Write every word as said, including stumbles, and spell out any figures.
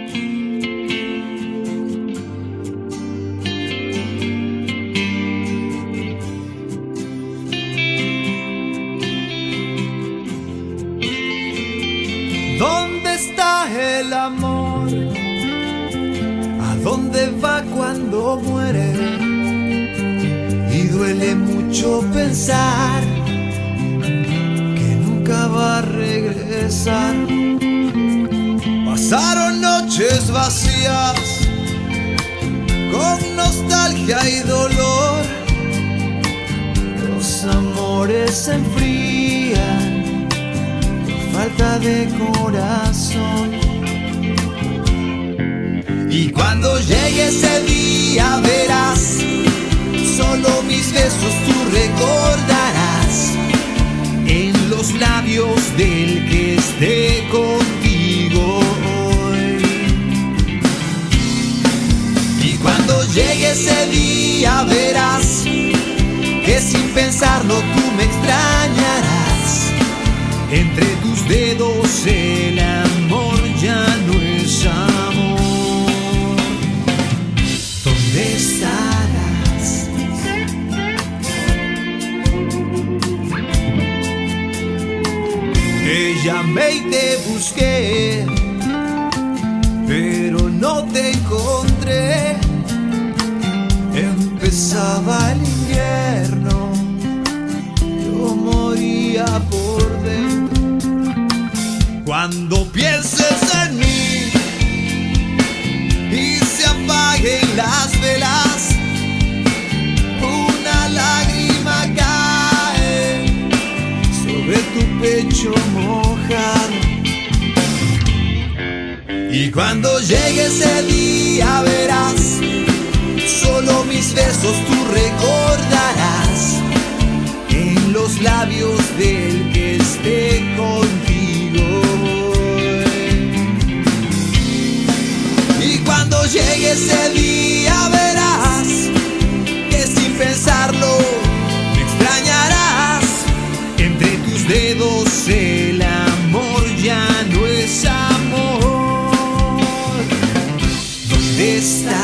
¿Dónde está el amor? ¿A dónde va cuando muere? Y duele mucho pensar que nunca va a regresar. Pasaron noches vacías con nostalgia y dolor. Los amores se enfrían, falta de corazón. Y cuando llegue ese día verás, solo mis besos tú recordarás, en los labios del que esté contigo hoy. Y cuando llegue ese día verás que sin pensarlo tú me extrañarás. Entre tus dedos el amor ya no es amor. ¿Dónde estarás? Te llamé y te busqué, pero no te encontré. Empezaba el invierno, yo moría por dentro. Cuando pienses en mí y se apaguen las velas, una lágrima cae sobre tu pecho mojado. Y cuando llegue ese día verás, solo mis besos tú recordarás, en los labios del que esté contigo. Y cuando llegue ese día verás que sin pensarlo me extrañarás. Entre tus dedos el amor ya no es amor. ¿Dónde está?